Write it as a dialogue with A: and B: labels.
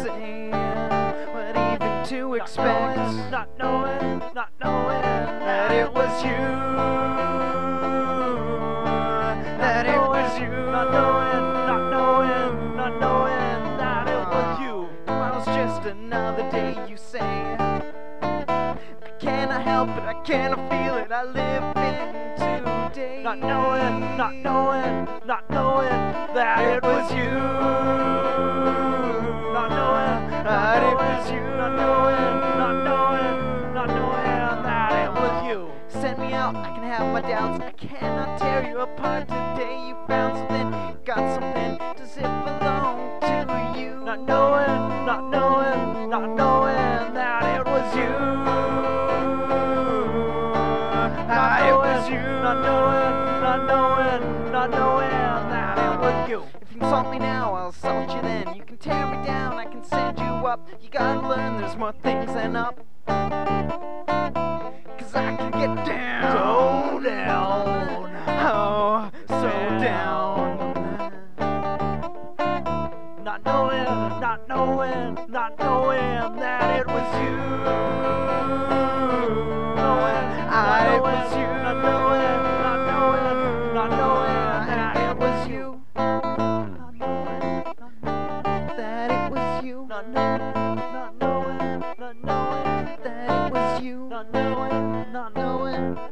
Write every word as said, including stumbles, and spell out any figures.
A: say what even to expect.
B: Not knowing, not knowing
A: That it was you. That it was you.
B: Not knowing, not knowing, not knowing that it was you.
A: Tomorrow's just another day, you say. I cannot help it, I cannot feel it, I live in today.
B: Not knowing, not knowing, not knowing that
A: It
B: it
A: was
B: was
A: you.
B: you. Not knowing,
A: That
B: not
A: it
B: knowing,
A: was you.
B: not knowing, not knowing, not knowing that it was you.
A: Send me out, I can have my doubts. I cannot tear you apart today. You found something, got something. Does it belong to you?
B: Not knowing, not knowing, not knowing that it was you.
A: Ah, it was you.
B: Not knowing, not knowing, not knowing that it was you.
A: If you insult me now, I'll assault you then. You can tear me down, I can send you up. You gotta learn there's more things than up. Cause I can get down.
B: So down.
A: Oh, so down.
B: Not knowing, not knowing, not knowing that it was you. Knowing, not
A: I
B: knowing,
A: was you.
B: Not knowing, not knowing, not knowing that it was you. Not knowing, not knowing
A: That it was you.
B: not knowing, not knowing, not knowing
A: That it was you.
B: not knowing, not knowing,